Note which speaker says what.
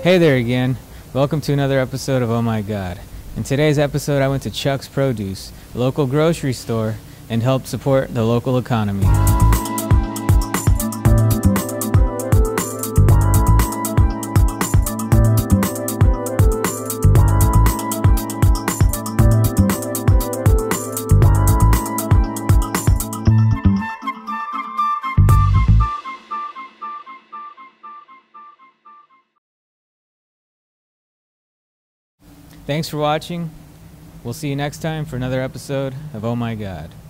Speaker 1: Hey there again. Welcome to another episode of Oh My God. In today's episode, I went to Chuck's Produce, a local grocery store, and helped support the local economy. Thanks for watching. We'll see you next time for another episode of Oh My God.